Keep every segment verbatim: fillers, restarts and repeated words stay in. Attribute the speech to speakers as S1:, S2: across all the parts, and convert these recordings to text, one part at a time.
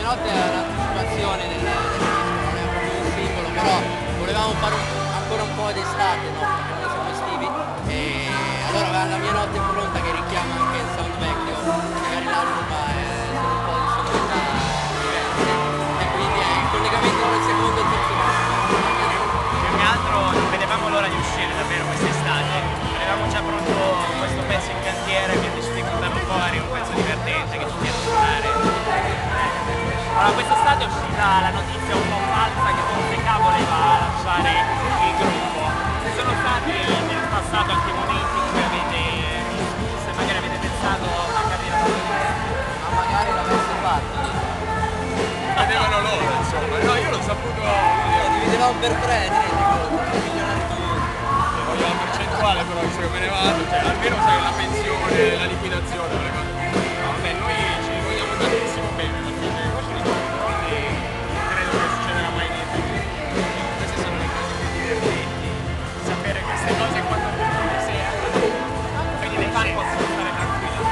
S1: notte è un'anticipazione del, del disco, non è proprio un singolo, però volevamo fare un, ancora un po' d'estate, no? Perché noi siamo estivi, e allora la mia notte è pronta che richiama anche il sound vecchio, magari l'album è solo un po' di sonorità diverse, e quindi è il collegamento tra il secondo e il terzo disco.
S2: Più che altro non vedevamo l'ora di uscire davvero quest'estate, avevamo già pronto questo pezzo in cantiere, abbiamo deciso di buttarlo fuori, un pezzo divertente che ci piace suonare. Allora, quest'estate è uscita la notizia un po' falsa che forse Cavo voleva lasciare il gruppo. Ci sono stati nel passato anche momenti in cui avete discusso e magari avete pensato a una carriera politica.
S1: Ma magari l'avesse fatto.
S3: Vedevano loro, insomma. No, io l'ho saputo.
S1: Lo dividevamo per tre, ti rendi conto? Milionari tutti.
S3: Voglio la percentuale, però visto che me ne vado, cioè almeno sai la pensione, la liquidazione, quelle cose. No, vabbè, noi ci vogliamo tantissimo bene, alla fine ci ricordiamo e non credo che succederà mai niente. Queste sono le cose più divertenti, sapere queste cose quando appunto le sera. Quindi le fan possono stare tranquilli.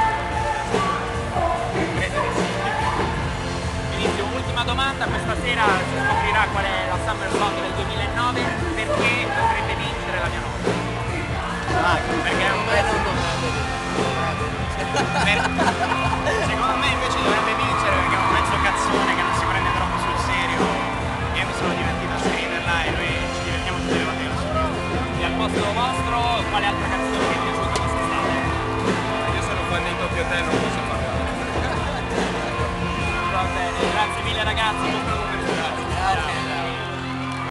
S3: Credo di sì.
S2: Inizio, ultima domanda, questa sera si scoprirà qual è la Summer Song del duemilanove, perché dovrebbe vincere la mia nota.
S1: Ah,
S2: Perché è un
S1: me
S2: pezzo
S1: non dovrebbe
S2: per... secondo me invece dovrebbe vincere perché è un pezzo cazzone che non si prende troppo sul serio. Io mi sono divertito a scriverla e noi ci divertiamo tutte le volte che la suoniamo. E al posto vostro, quale altra canzone vi è piaciuta quest'estate?
S3: Io sono fan dei Tokyo Hotel, non posso parlare.
S2: Va bene, grazie mille ragazzi.